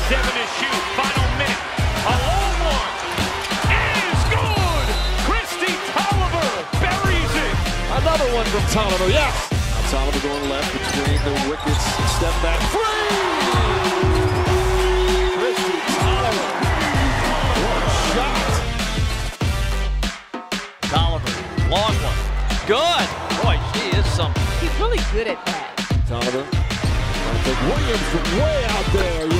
7 to shoot. Final minute. A long one. Is good. Kristi Toliver buries it. Another one from Toliver. Yes. Now Toliver going left between the wickets. Step back. Free. Kristi Toliver. What a shot. Toliver. Long one. Good. Boy, she is something. He's really good at that. Toliver. I think Williams from way out there.